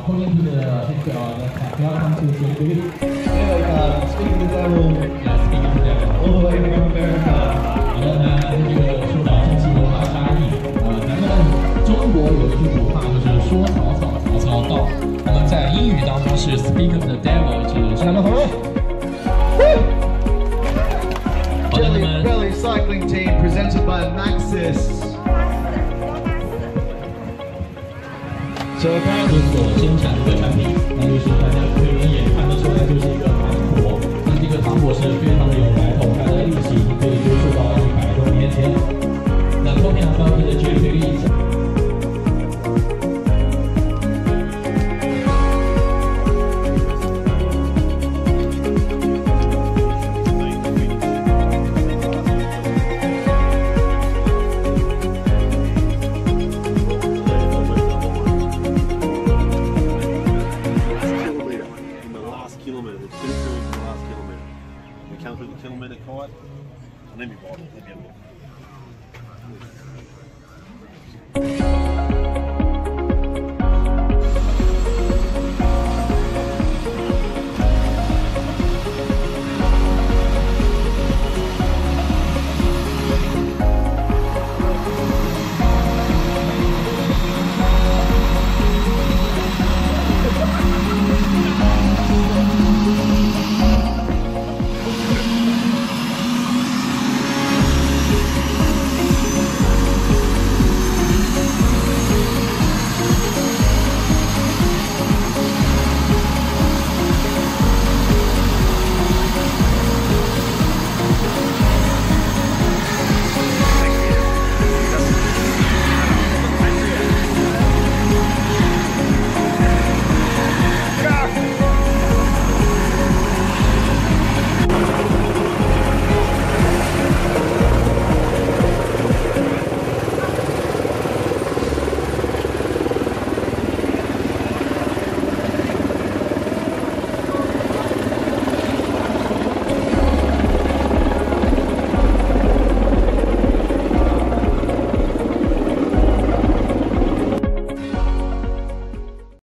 according to the welcome to Philippines. Speaking of the devil, Yeah, speaking of the devil. all the way from America. 好的，那这个说到中西文化差异，咱们中国有一句古话就是说曹操，曹操到。那么在英语当中是 speak of the devil， 指他们好。好的，那么 Jelly Cycling Team presented by Maxis. So 所生产的产品，那就是大家可以眼看得出来，就是一个糖果。那这个糖果是非常